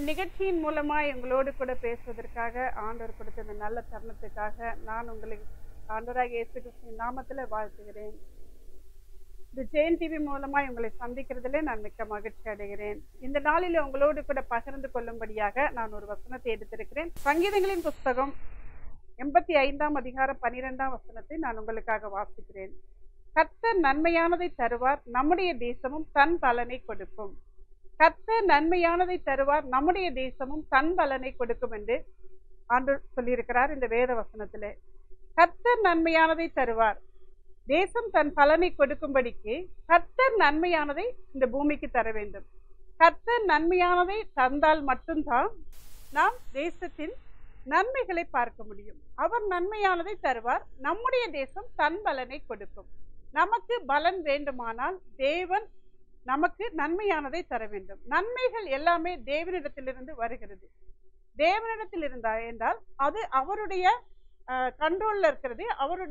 நிகழ்ச்சியின் மூலமாய் உங்களோடு கூட பேசுவதற்காக ஆண்டவர் கொடுத்த இந்த நல்ல தருணத்துக்காக நான் உங்களை ஆண்டவராகிய இயேசு கிறிஸ்துவின் நாமத்தில் வாழ்த்துகிறேன். இந்த ஜெயன் டிவி மூலமாய் உங்களை சந்திக்கிறதுல நான் மிக்க மகிழ்ச்சி அடைகிறேன். இந்த நாளில் உங்களோடு கூட பகிர்ந்து கொள்ளும்படியாக நான் ஒரு வசனத்தை எடுத்திருக்கிறேன். சங்கீதங்களின் புஸ்தகம் 85ஆம் அதிகாரம் 12ஆம் வசனத்தை நான் உங்களுக்காக வாசிக்கிறேன். கர்த்தர் நன்மையானதை தருவார், நம்முடைய தேசமும் தன் பலனை கொடுக்கும். கர்த்தர் நன்மையானதை தருவார், நம்முடைய தேசமும் தன் பலனை கொடுக்கும் என்று ஆண்டவர் சொல்லியிருக்கிறார். இந்த வேத வசனத்திலே கர்த்தர் நன்மையானதை தருவார், தேசம் தன் பலனை கொடுக்கும்படிக்கு கர்த்தர் நன்மையானதை இந்த பூமிக்கு தர வேண்டும். கர்த்தர் நன்மையானதை தந்தால் மட்டும்தான் நாம் தேசத்தின் நன்மைகளை பார்க்க முடியும். அவர் நன்மையானதை தருவார், நம்முடைய தேசம் தன் பலனை கொடுக்கும். நமக்கு பலன் வேண்டுமானால் தேவன் நமக்கு நன்மையானதை தர வேண்டும். நன்மைகள் எல்லாமே தேவனிடத்திலிருந்து வருகிறது. தேவனிடத்தில் இருந்தா என்றால் அது அவருடைய கண்ட்ரோல்ல இருக்கிறது,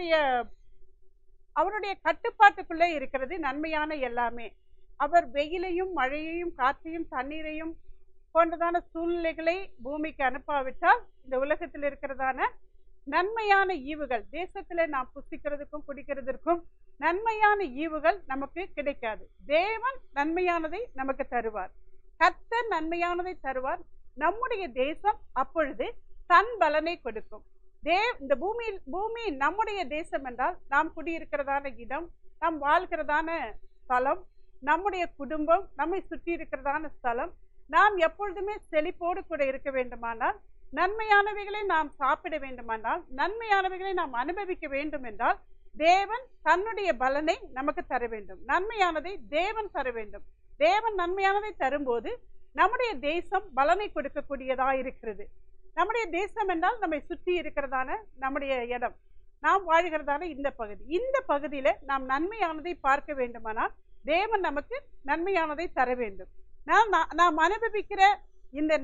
அவருடைய கட்டுப்பாட்டுக்குள்ளே இருக்கிறது. நன்மையான எல்லாமே அவர் வெயிலையும் மழையையும் காற்றையும் தண்ணீரையும் போன்றதான சூழ்நிலைகளை பூமிக்கு அனுப்பாவிட்டால் இந்த உலகத்தில் இருக்கிறதான நன்மையான ஈவுகள், தேசத்துல நாம் புசிக்கிறதுக்கும் குடிக்கிறதுக்கும் நன்மையான ஈவுகள் நமக்கு கிடைக்காது. தேவன் நன்மையானதை நமக்கு தருவார், கர்த்தர் நன்மையானதை தருவார், நம்முடைய தேசம் அப்பொழுது தன் பலனை கொடுக்கும். இந்த பூமி நம்முடைய தேசம் என்றால் நாம் குடியிருக்கிறதான இடம், நாம் வாழ்கிறதான ஸ்தலம், நம்முடைய குடும்பம், நம்மை சுற்றி இருக்கிறதான ஸ்தலம், நாம் எப்பொழுதுமே செழிப்போடு கூட இருக்க வேண்டுமானால், நன்மையானவைகளை நாம் சாப்பிட வேண்டுமானால், நன்மையானவைகளை நாம் அனுபவிக்க வேண்டும் என்றால் தேவன் தன்னுடைய பலனை நமக்கு தர வேண்டும். நன்மையானதை தேவன் தர வேண்டும். தேவன் நன்மையானதை தரும்போது நம்முடைய தேசம் பலனை கொடுக்கக்கூடியதா இருக்கிறது. நம்முடைய தேசம் என்றால் நம்மை சுற்றி இருக்கிறதான நம்முடைய இடம், நாம் வாழ்கிறதான இந்த பகுதியில நாம் நன்மையானதை பார்க்க வேண்டுமானால் தேவன் நமக்கு நன்மையானதை தர வேண்டும். நாம் அனுபவிக்கிற இந்த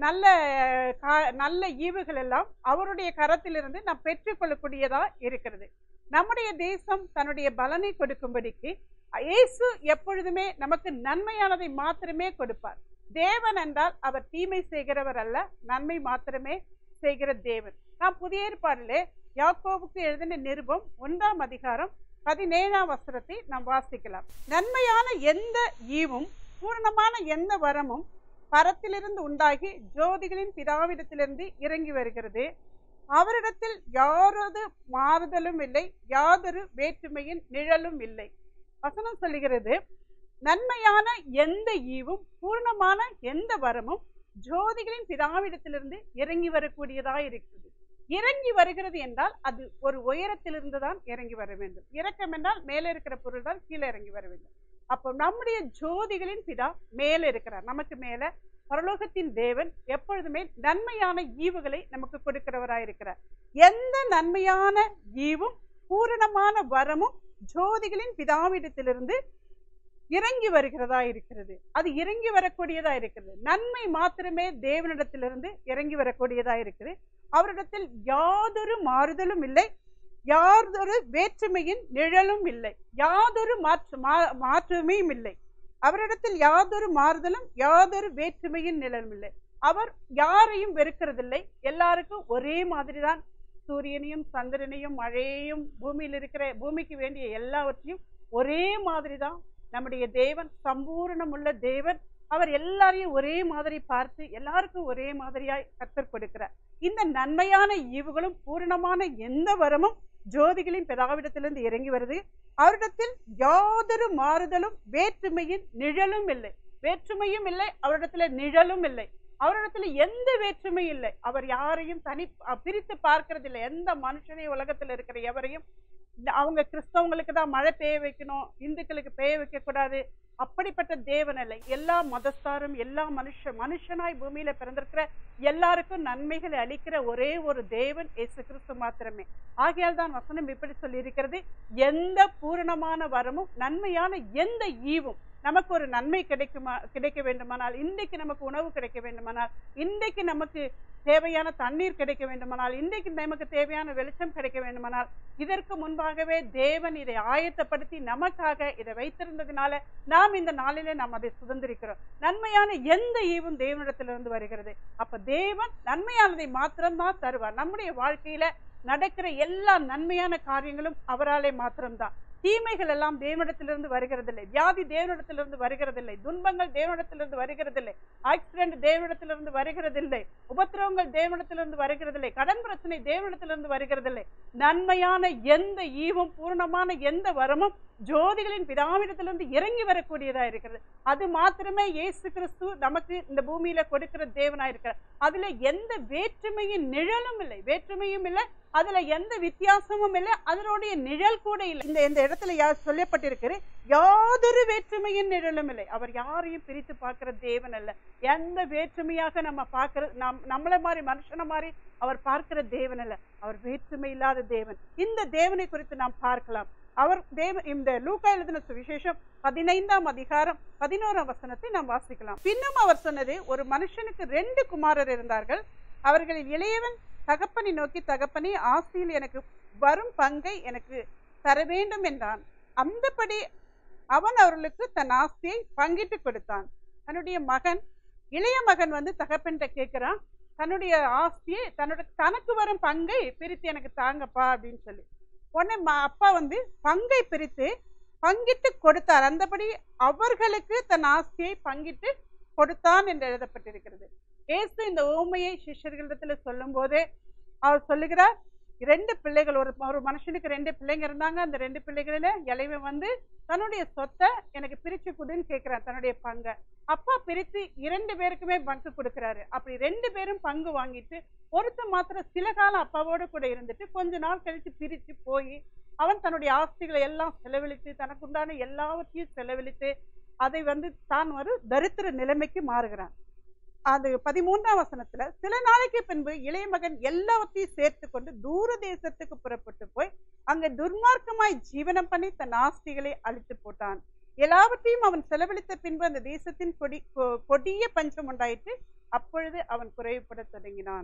நல்ல ஈவுகள் எல்லாம் அவருடைய கரத்திலிருந்து நாம் பெற்றுக்கொள்ளக்கூடியதா இருக்கிறது. நம்முடைய தேசம் தன்னுடைய பலனை கொடுக்கும்படிக்கு இயேசு எப்பொழுதுமே நமக்கு நன்மையானதை மாத்திரமே கொடுப்பார். தேவன் என்றால் அவர் தீமை செய்கிறவர் அல்ல, நன்மை மாத்திரமே செய்கிற தேவன். நாம் புதிய ஏற்பாடிலே யாக்கோபுக்கு எழுதின நிருபம் 1ஆம் அதிகாரம் 17ஆம் வசனத்தை நாம் வாசிக்கலாம். நன்மையான எந்த ஈவும் பூரணமான எந்த வரமும் பரத்திலிருந்து உண்டாகி ஜோதிகளின் பிதாவிடத்திலிருந்து இறங்கி வருகிறது. அவரிடத்தில் யாரொரு மாறுதலும் இல்லை, யாதொரு வேற்றுமையின் நிழலும் இல்லை. வசனம் சொல்லுகிறது, நன்மையான எந்த ஈவும் பூர்ணமான எந்த வரமும் ஜோதிகளின் பிதாவிடத்திலிருந்து இறங்கி வரக்கூடியதா இருக்கிறது. இறங்கி வருகிறது என்றால் அது ஒரு உயரத்திலிருந்து தான் இறங்கி வர வேண்டும். இறக்கம் என்றால் மேலே இருக்கிற பொருள் தான் கீழே இறங்கி வர வேண்டும். அப்போ நம்முடைய ஜோதிகளின் பிதா மேலே இருக்கிறார். நமக்கு மேல பரலோகத்தின் தேவன் எப்பொழுதுமே நன்மையான ஈவுகளை நமக்கு கொடுக்கிறவராயிருக்கிறார். எந்த நன்மையான ஈவும் பூரணமான வரமும் ஜோதிகளின் பிதாவிடத்திலிருந்து இறங்கி வருகிறதா இருக்கிறது. அது இறங்கி வரக்கூடியதா இருக்கிறது. நன்மை மாத்திரமே தேவனிடத்திலிருந்து இறங்கி வரக்கூடியதா இருக்குது. அவரிடத்தில் யாதொரு மாறுதலும் இல்லை, யாதொரு வேற்றுமையின் நிழலும் இல்லை, யாதொரு மாற்றமையும் இல்லை. அவரிடத்தில் யாதொரு மாறுதலும் யாதொரு வேற்றுமையின் நிழலும் இல்லை. அவர் யாரையும் வெறுக்கிறதில்லை. எல்லாருக்கும் ஒரே மாதிரி தான். சூரியனையும் சந்திரனையும் மழையையும் பூமிக்கு வேண்டிய எல்லாவற்றையும் ஒரே மாதிரி தான் நம்முடைய தேவன். சம்பூர்ணம் உள்ள தேவன். அவர் எல்லாரையும் ஒரே மாதிரி பார்த்து எல்லாருக்கும் ஒரே மாதிரியாய் கர்த்தர் கொடுக்கிறார். இந்த நன்மையான ஈவுகளும் பூரணமான எந்த வரமும் ஜோதிகளின் பிதாவிடத்திலிருந்து இறங்கி வருது. அவரிடத்தில் யாதொரு மாறுதலும் வேற்றுமையின் நிழலும் இல்லை. வேற்றுமையும் இல்லை, அவரிடத்துல நிழலும் இல்லை. அவரிடத்துல எந்த வேற்றுமையும் இல்லை. அவர் யாரையும் பிரித்து பார்க்கறது இல்லை. எந்த மனுஷனையும் உலகத்துல இருக்கிற எவரையும் அவங்க கிறிஸ்தவங்களுக்கு தான் மழை பெய்ய வைக்கணும், இந்துக்களுக்கு பெய்ய வைக்க கூடாது, அப்படிப்பட்ட தேவன் இல்லை. எல்லா மதஸ்தாரும் எல்லா மனுஷனாய் பூமியில பிறந்திருக்கிற எல்லாருக்கும் நன்மைகளை அளிக்கிற ஒரே ஒரு தேவன் இயேசு கிறிஸ்து மாத்திரமே. ஆகையால் தான் வசனம் இப்படி சொல்லி இருக்கிறது, எந்த பூரணமான வரமும் நன்மையான எந்த ஈவும் நமக்கு ஒரு நன்மை கிடைக்க வேண்டுமானால், இன்றைக்கு நமக்கு உணவு கிடைக்க வேண்டுமானால், இன்றைக்கு நமக்கு தேவையான தண்ணீர் கிடைக்க வேண்டுமானால், இன்றைக்கு நமக்கு தேவையான வெளிச்சம் கிடைக்க வேண்டுமானால், இதற்கு முன்பாகவே தேவன் இதை ஆயத்தப்படுத்தி நமக்காக இதை வைத்திருந்ததுனால நாம் இந்த நாளிலே நாம் அதை சுதந்திரிக்கிறோம். நன்மையான எந்த ஈவும் தேவனிடத்திலிருந்து வருகிறது. அப்ப தேவன் நன்மையானதை மாத்திரம்தான் தருவார். நம்முடைய வாழ்க்கையில நடக்கிற எல்லா நன்மையான காரியங்களும் அவராலே மாத்திரம்தான். தீமைகள் எல்லாம் தேவனிடத்திலிருந்து வருகிறதில்லை. வியாதி தேவனிடத்திலிருந்து வருகிறதில்லை. துன்பங்கள் தேவனிடத்திலிருந்து வருகிறதில்லை. ஆக்சிடென்ட் தேவனிடத்திலிருந்து வருகிறதில்லை. உபத்திரவங்கள் தேவனிடத்திலிருந்து வருகிறதில்லை. கடன் பிரச்சனை தேவனிடத்திலிருந்து வருகிறதில்லை. நன்மையான எந்த ஈவும் பூர்ணமான எந்த வரமும் ஜோதிகளின் பிதாவிடத்திலிருந்து இறங்கி வரக்கூடியதா இருக்கிறது. அது மாத்திரமே இயேசு கிறிஸ்து நமக்கு இந்த பூமியில கொடுக்கிற தேவனா இருக்கிறார். அதுல எந்த வேற்றுமையின் நிழலும் இல்லை. வேற்றுமையும் இல்லை, அதுல எந்த வித்தியாசமும் இல்லை, அதனுடைய நிழல் கூட இல்லை. இந்த இடத்துல சொல்லப்பட்டிருக்கிற யாதொரு வேற்றுமையின் நிழலும் இல்லை. அவர் யாரையும் பிரித்து பார்க்கிற தேவன் அல்ல. எந்த வேற்றுமையாக நம்ம பார்க்கிற நம்மள மாதிரி மனுஷன மாதிரி அவர் பார்க்கிற தேவன் அல்ல. அவர் வேற்றுமை இல்லாத தேவன். இந்த தேவனை குறித்து நாம் பார்க்கலாம். அவர் தேவன் இந்த லூக்கா எழுதின சுவிசேஷம் 15ஆம் அதிகாரம் 11ஆம் வசனத்தை நாம் வாசிக்கலாம். பின்னும் அவர் சொன்னது, ஒரு மனுஷனுக்கு 2 குமாரர் இருந்தார்கள். அவர்களில் இளையவன் தகப்பனை நோக்கி, தகப்பனே, ஆஸ்தியில் எனக்கு வரும் பங்கை எனக்கு தர வேண்டும் என்றான். அந்தபடி அவன் அவர்களுக்கு தன் ஆஸ்தியை பங்கிட்டு கொடுத்தான். தன்னுடைய மகன், இளைய மகன் தகப்பன்கிட்ட கேட்கிறான், தன்னுடைய ஆஸ்தியை தனக்கு வரும் பங்கை பிரித்து எனக்கு தாங்கப்பா அப்படின்னு சொல்லி. உடனே அப்பா பங்கை பிரித்து பங்கிட்டு கொடுத்தார். அந்தபடி அவர்களுக்கு தன் ஆஸ்தியை பங்கிட்டு கொடுத்தான் என்று எழுதப்பட்டிருக்கிறது. இயேசு இந்த உவமையை சிஷ்யர்களிடத்துல சொல்லும் போதே அவர் சொல்லுகிறார், 2 பிள்ளைகள், ஒரு மனுஷனுக்கு 2 பிள்ளைங்க இருந்தாங்க. அந்த 2 பிள்ளைகளில இளையவன் தன்னுடைய சொத்தை எனக்கு பிரிச்சு கொடுன்னு கேட்கிறான், தன்னுடைய பங்கை. அப்பா பிரித்து 2 பேருக்குமே பங்கு கொடுக்கிறாரு. அப்படி 2 பேரும் பங்கு வாங்கிட்டு ஒருத்தன் மாத்திரம் சில காலம் அப்பாவோடு கூட இருந்துட்டு கொஞ்ச நாள் கழிச்சு பிரிச்சு போய் அவன் தன்னுடைய ஆஸ்திகளை எல்லாம் செலவழித்து தனக்கு உண்டான எல்லாவற்றையும் செலவழித்து அதை தான் ஒரு தரித்திர நிலைமைக்கு மாறுகிறான். அது 13ஆம் வசனத்துல, சில நாளைக்கு பின்பு இளைய மகன் எல்லாவற்றையும் சேர்த்து கொண்டு தூர தேசத்துக்கு புறப்பட்டு போய் அங்க துர்மார்க்கமாய் ஜீவனம் பண்ணி தன் ஆஸ்திகளை அழித்து போட்டான். எல்லாவற்றையும் அவன் செலவழித்த பின்பு அந்த தேசத்தின் கொடிய பஞ்சம் உண்டாயிற்று. அப்பொழுது அவன் குறைவுபட தொடங்கினான்.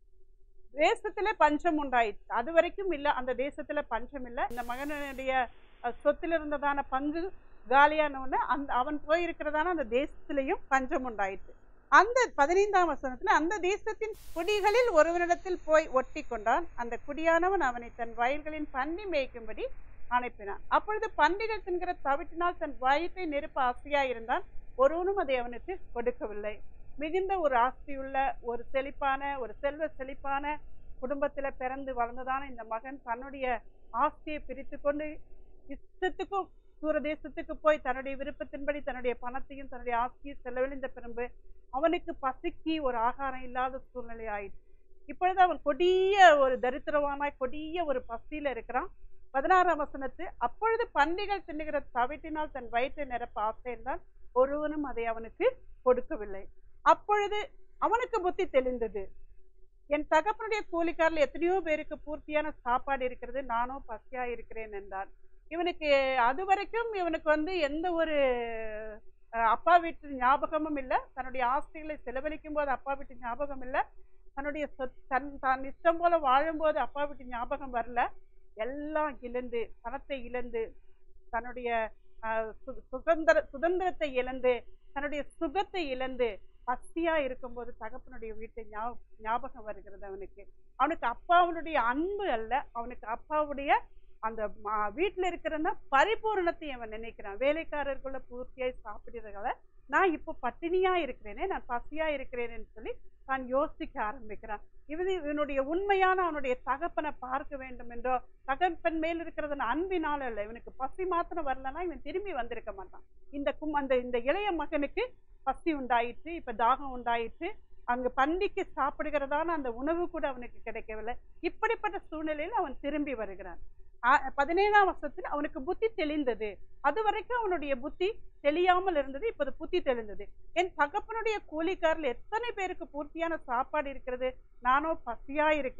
தேசத்துல பஞ்சம் உண்டாயிற்று. அது வரைக்கும் இல்ல, அந்த தேசத்துல பஞ்சம் இல்ல. இந்த மகனுடைய சொத்துல இருந்ததான பங்கு காலியானவன அவன் போயிருக்கிறதான அந்த தேசத்திலையும் பஞ்சம் உண்டாயிற்று. அந்த 15ஆம் வசனத்துல, அந்த தேசத்தின் குடிகளில் ஒருவனிடத்தில் போய் ஒட்டி கொண்டான். அந்த குடியானவன் அவனை தன் வயல்களின் பன்றி மேய்க்கும்படி அனுப்பினான். அப்பொழுது பன்றிகள் தின்கிற தவிட்டினால் தன் வயிற்றை நிரப்ப ஆசையாயிருந்தான். ஒருவனும் அதை அவனுக்கு கொடுக்கவில்லை. மிகுந்த ஒரு ஆஸ்தியுள்ள ஒரு செழிப்பான ஒரு செல்வ செழிப்பான குடும்பத்துல பிறந்து வளர்ந்ததான இந்த மகன் தன்னுடைய ஆஸ்தியை பிரித்து கொண்டு இஷ்டத்துக்கும் தூரதேசத்துக்கு போய் தன்னுடைய விருப்பத்தின்படி தன்னுடைய பணத்தையும் தன்னுடைய ஆஸ்தியும் செலவழிந்த பிறகு அவனுக்கு பசிக்கு ஒரு ஆகாரம் இல்லாத சூழ்நிலை ஆயிடுச்சு. இப்பொழுது அவன் கொடிய ஒரு தரித்திரவானாய் கொடிய ஒரு பசியில இருக்கிறான். 16ஆம் வசனத்து, அப்பொழுது பன்றிகள் தின்னுகிற தவிட்டினால் தன் வயிற்றை நிரப்ப ஆசைந்தான். ஒருவனும் அதை அவனுக்கு கொடுக்கவில்லை. அப்பொழுது அவனுக்கு புத்தி தெளிந்தது, என் தகப்பனுடைய கூலிக்காரில் எத்தனையோ பேருக்கு பூர்த்தியான சாப்பாடு இருக்கிறது, நானும் பசியா இருக்கிறேன் என்றான். இவனுக்கு அது வரைக்கும் இவனுக்கு எந்த ஒரு அப்பா வீட்டு ஞாபகமும் இல்லை. தன்னுடைய ஆஸ்திகளை செலவழிக்கும் போது அப்பா வீட்டு ஞாபகம் இல்லை. தன்னுடைய தான் இஷ்டம் போல வாழும்போது அப்பா வீட்டு ஞாபகம் வரல. எல்லாம் இழந்து, பணத்தை இழந்து, தன்னுடைய சுதந்திரத்தை இழந்து, தன்னுடைய சுகத்தை இழந்து பசியா இருக்கும்போது தகப்பனுடைய வீட்டை ஞாபகம் வருகிறது. அவனுக்கு அப்பாவுடைய அன்பு அல்ல, அவனுக்கு அப்பாவுடைய அந்த வீட்டுல இருக்கிற பரிபூரணத்தை அவன் நினைக்கிறான். வேலைக்காரர்கள பூர்த்தியாய் சாப்பிடுறதால நான் இப்போ பட்டினியா இருக்கிறேனே, நான் பசியா இருக்கிறேன்னு சொல்லி தான் யோசிக்க ஆரம்பிக்கிறான். இவனுடைய உண்மையான அவனுடைய தகப்பனை பார்க்க வேண்டும் என்றோ, தகப்பன் மேல் இருக்கிறது அன்பினால அல்ல. இவனுக்கு பசி மாத்திரம் வரலன்னா இவன் திரும்பி வந்திருக்க மாட்டான். இந்த இளைய மகனுக்கு பசி உண்டாயிற்று, இப்ப தாகம் உண்டாயிற்று. அங்கு பண்டிக்கு சாப்பிடுகிறதான அந்த உணவு கூட அவனுக்கு கிடைக்கவில்லை. இப்படிப்பட்ட சூழ்நிலையில் அவன் திரும்பி வருகிறான். 17ஆம் வசனத்தில் அவனுக்கு புத்தி தெளிந்தது. அது வரைக்கும் அவனுடைய புத்தி தெளியாமல் இருந்தது, இப்போது புத்தி தெளிந்தது. என் தகப்பனுடைய கூலிக்காரில் எத்தனை பேருக்கு பூர்த்தியான சாப்பாடு இருக்கிறது, நானோ பசியா இருக்கிறேன்.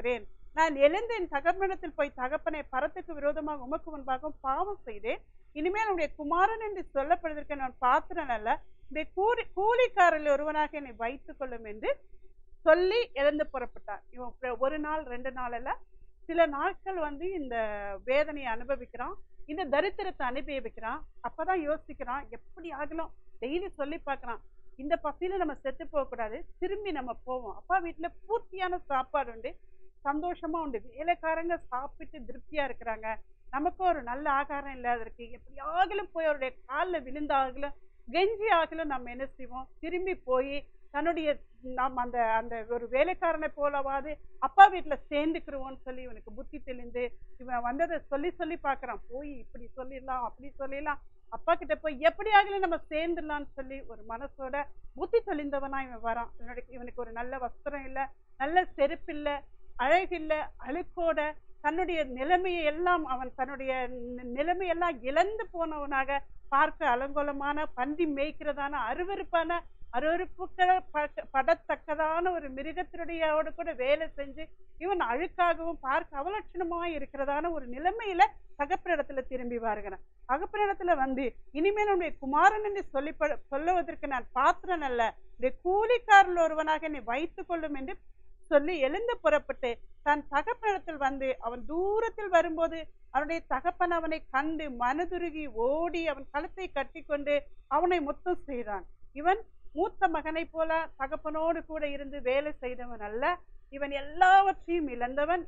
நான் எழுந்து என் தகப்பனிடத்தில் போய், தகப்பனை, பரத்துக்கு விரோதமாக உமக்கு முன்பாக பாவம் செய்தேன். இனிமேல் உடைய குமாரன் என்று சொல்லப்படுவதற்கு நான் பாத்திரன் அல்ல. இந்த கூலிக்காரில் ஒருவனாக என்னை வைத்துக் கொள்ளும் என்று சொல்லி எழுந்து புறப்பட்டார். இவன் ஒரு நாள் 2 நாள் அல்ல, சில நாட்கள் இந்த வேதனையை அனுபவிக்கிறான், இந்த தரித்திரத்தை அனுபவிக்கிறான். அப்பதான் யோசிக்கிறான், எப்படி ஆகலாம். டெய்லி சொல்லி பார்க்கறான், இந்த பசியில நம்ம செத்து போகக்கூடாது, திரும்பி நம்ம போவோம். அப்பா வீட்டுல பூர்த்தியான சாப்பாடு உண்டு, சந்தோஷமா உண்டு, வேலைக்காரங்க சாப்பிட்டு திருப்தியா இருக்கிறாங்க, நமக்கும் ஒரு நல்ல ஆகாரம் இல்லாத இருக்கு. எப்படி ஆகலும் போய் அவருடைய காலில் விழுந்தாகலும் கெஞ்சி ஆகலும் நம்ம என்ன செய்வோம், திரும்பி போய் தன்னுடைய நாம் அந்த அந்த ஒரு வேலைக்காரனை போலவாது அப்பா வீட்டுல சேர்ந்துக்கிறோம்னு சொல்லி இவனுக்கு புத்தி தெளிந்து இவன் வந்ததை சொல்லி சொல்லி பார்க்கறான். போய் இப்படி சொல்லிடலாம், அப்படி சொல்லிடலாம், அப்பா கிட்ட போய் எப்படி ஆகலும் நம்ம சேர்ந்துடலாம்னு சொல்லி ஒரு மனசோட புத்தி தெளிந்தவனா இவன் வரான். இவனுக்கு ஒரு நல்ல வஸ்திரம் இல்லை, நல்ல செருப்பு இல்லை, அழகில்லை, அழுக்கோட தன்னுடைய நிலைமையை எல்லாம் அவன் தன்னுடைய நிலைமையெல்லாம் இழந்து போனவனாக, பார்க்க அலங்கோலமான, பன்றி மேய்க்கிறதான, அருவருப்புக்கள் படத்தக்கதான ஒரு மிருகத்தினுடையோடு கூட வேலை செஞ்சு இவன் அழுக்காகவும் பார்க்க அவலட்சணமாய் இருக்கிறதான ஒரு நிலைமையில தகப்பனிடத்துல திரும்பி வருகிறான். தகப்பனிடத்துல இனிமேல் உன்னுடைய குமாரன் என்று சொல்லுவதற்கு நான் பாத்திரன் அல்ல, இந்த கூலிக்காரில் ஒருவனாக என்னை வைத்துக் கொள்ளும் என்று சொல்லி எழுந்து புறப்பட்டு தன் தகப்பனிடத்தில் அவன் தூரத்தில் வரும்போது அவனுடைய தகப்பன் அவனை கண்டு மனதுருகி ஓடி அவன் கழுத்தை கட்டி கொண்டு அவனை முத்தம் செய்தான். இவன் மூத்த மகனை போல தகப்பனோடு கூட இருந்து வேலை செய்தவன் அல்ல, இவன் எல்லாவற்றையும் இழந்தவன்,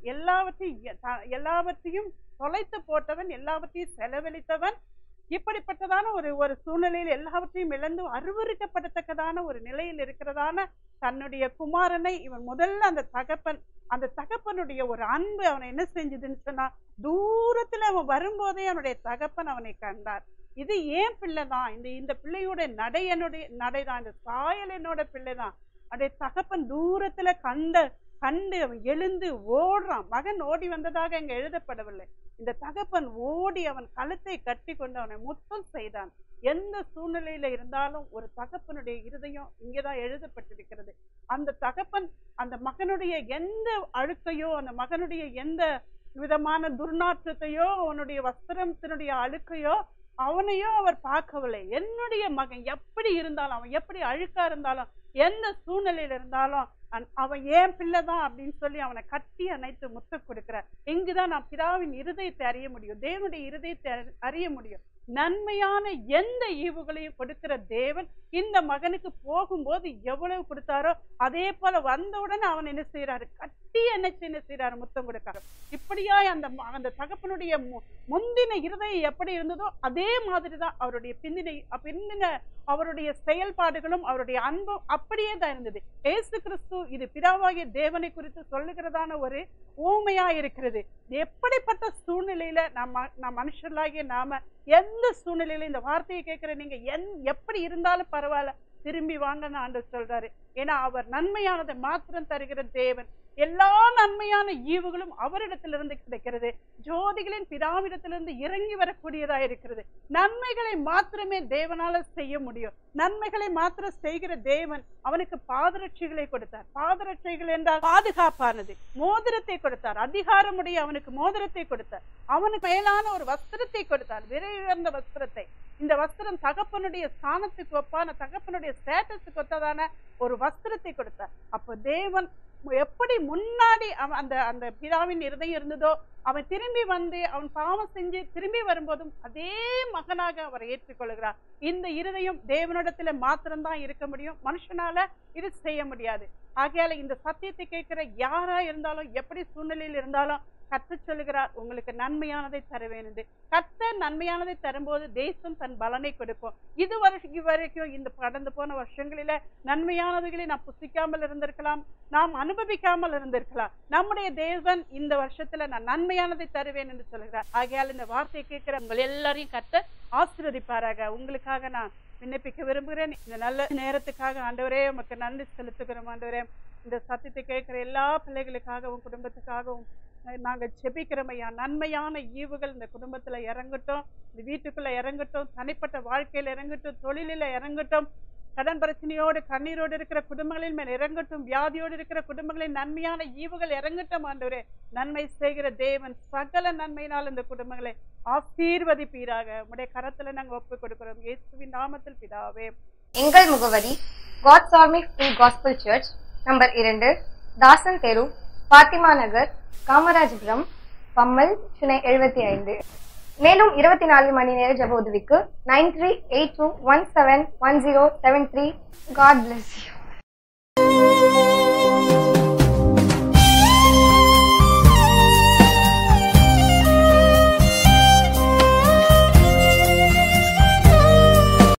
எல்லாவற்றையும் தொலைத்து போட்டவன், எல்லாவற்றையும் செலவழித்தவன். இப்படிப்பட்டதான ஒரு சூழ்நிலையில் எல்லாவற்றையும் இழந்து அருவருக்கப்படத்தக்கதான ஒரு நிலையில் இருக்கிறதான தன்னுடைய குமாரனை இவன் முதல்ல அந்த தகப்பனுடைய ஒரு அன்பு அவனை என்ன செஞ்சதுன்னு சொன்னா, தூரத்துல அவன் வரும்போதே அவனுடைய தகப்பன் அவனை கண்டார். இது ஏன் பிள்ளைதான், இந்த பிள்ளையோட நடைதான், இந்த சாயல் என்னோட பிள்ளைதான். அவனுடைய தகப்பன் தூரத்துல கண்டு அவன் எழுந்து ஓடுறான். மகன் ஓடி வந்ததாக அங்க எழுதப்படவில்லை. இந்த தகப்பன் ஓடி அவன் கழுத்தை கட்டி கொண்டு அவனை முத்தம் செய்தான். எந்த சூழ்நிலையில இருந்தாலும் ஒரு தகப்பனுடைய இருதயம் இங்கேதான் எழுதப்பட்டிருக்கிறது. அந்த தகப்பன் அந்த மகனுடைய எந்த அழுக்கையோ, அந்த மகனுடைய எந்த விதமான துர்நாற்றத்தையோ, அவனுடைய வஸ்திரத்தினுடைய அழுக்கையோ அவனையோ அவர் பார்க்கவில்லை. என்னுடைய மகன் எப்படி இருந்தாலும், அவன் எப்படி அழுக்கா இருந்தாலும், எந்த சூழ்நிலையில இருந்தாலும் அவன் ஏன் பிள்ளைதான் அப்படின்னு சொல்லி அவனை கட்டி அணைத்து முத்த கொடுக்கிறார். இங்குதான் நான் பிதாவின் இருதயத்தை அறிய முடியும், தேவனுடைய இருதயத்தை அறிய முடியும். நன்மையான எந்த ஈவுகளையும் கொடுக்கிற தேவன் இந்த மகனுக்கு போகும்போது எவ்வளவு கொடுத்தாரோ அதே போல வந்தவுடன் அவன் என்ன செய்யறாரு, கட்டி அணைச்சு என்ன செய்யறாரு, முத்தம் கொடுக்கிறார். இப்படியாய் அந்த தகப்பனுடைய முந்தின இருதயம் எப்படி இருந்ததோ அதே மாதிரிதான் அவருடைய பிந்தின அவருடைய செயல்பாடுகளும் அவருடைய அன்பும் அப்படியே தான் இருந்தது. இயேசு கிறிஸ்து இது பிதாவாகிய தேவனை குறித்து சொல்லுகிறதான ஒரு ஊமையா இருக்கிறது. எப்படிப்பட்ட சூழ்நிலையில நம்ம மனுஷர்களாகிய நாம எந்த சூழ்நிலையில இந்த வார்த்தையை கேட்கிற நீங்க எப்படி இருந்தாலும் பரவாயில்ல, திரும்பி வாங்கன்னு ஆண்டவர் சொல்றாரு. ஏன்னா அவர் நன்மையானதை மாத்திரம் தருகிற தேவன். எல்லா நன்மையான ஈவுகளும் அவரிடத்திலிருந்து கிடைக்கிறது, ஜோதிகளின் பிதாவிடத்திலிருந்து இறங்கி வரக்கூடியதா இருக்கிறது. நன்மைகளை மாத்திரமே தேவனால செய்ய முடியும். நன்மைகளை மாத்திரம் செய்கிற தேவன் அவனுக்கு பாதரட்சைகளை கொடுத்தார். பாதரட்சைகள் என்றால் பாதுகாப்பானது. மோதிரத்தை கொடுத்தார், அதிகாரமுடைய அவனுக்கு மோதிரத்தை கொடுத்தார். அவனுக்கு மேலான ஒரு வஸ்திரத்தை கொடுத்தார், விலை உயர்ந்த வஸ்திரத்தை. இந்த வஸ்திரம் தகப்பனுடைய ஸ்தானத்துக்கு ஒப்பான, தகப்பனுடைய ஸ்டேட்டஸுக்கு ஒத்ததான ஒரு வஸ்திரத்தை கொடுத்தார். அப்ப தேவன் எப்படி முன்னாடி அந்த பிதாவின் இருதயம் இருந்ததோ, அவன் திரும்பி அவன் பாவம் செஞ்சு திரும்பி வரும்போதும் அதே மகனாக அவரை ஏற்றுக்கொள்கிறார். இந்த இருதயம் தேவனிடத்துல மாத்திரம்தான் இருக்க முடியும், மனுஷனால இது செய்ய முடியாது. ஆகையால இந்த சத்தியத்தை கேட்கிற யாரா இருந்தாலும், எப்படி சூழ்நிலையில் இருந்தாலும் கர்த்தர் சொல்லுகிறார், உங்களுக்கு நன்மையானதை தர வேண்டும். கர்த்தர் நன்மையானதை தரும்போது தேசம் தன் பலனை கொடுக்கும். இதுவரைக்கும் இந்த கடந்து போன வருஷங்களில நன்மையானதுகளை நாம் புசிக்காமல் இருந்திருக்கலாம், நாம் அனுபவிக்காமல் இருந்திருக்கலாம். நம்முடைய தேவன் இந்த வருஷத்துல நான் நன்மையானதை தருவேன் என்று சொல்லுகிறார். ஆகையால் இந்த வார்த்தையை கேட்கிற உங்கள் எல்லாரையும் கர்த்தர் ஆசீர்வதிப்பாராக. உங்களுக்காக நான் விண்ணப்பிக்க விரும்புகிறேன். இந்த நல்ல நேரத்துக்காக ஆண்டவரே உமக்கு நன்றி செலுத்துகிறோம். ஆண்டவரே, இந்த சத்தியத்தை கேட்கிற எல்லா பிள்ளைகளுக்காகவும் குடும்பத்துக்காகவும் நாங்க ஜெபிக்கிறோம் ஐயா. நன்மையான ஈவுகள் இந்த குடும்பத்துல இறங்கட்டும், இந்த வீட்டுக்குள்ள இறங்கட்டும், தனிப்பட்ட வாழ்க்கையில இறங்கட்டும், தொழிலில இறங்கட்டும். கடன் பிரச்சனையோடு கண்ணீரோடு இருக்கிற குடும்பங்களின் மேல் இறங்கட்டும். வியாதியோடு இருக்கிற குடும்பங்களின் நன்மையான ஈவுகள் இறங்கட்டும் ஆண்டவரே. நன்மை செய்கிற தேவன் சகல நன்மையினால் இந்த குடும்பங்களை ஆசீர்வதிப்பீராக. உம்முடைய கரத்துல நாங்கள் ஒப்பு கொடுக்கிறோம் இயேசுவின் நாமத்தில் பிதாவே. எங்கள் முகவரி God's army free gospel church, number 2, Dasan தெரு, பாத்திமா நகர், காமராஜபுரம், பம்மல், சென்னை 75. மேலும் 24 மணி நேர ஜெப உதவிக்கு 9382171073. God bless you.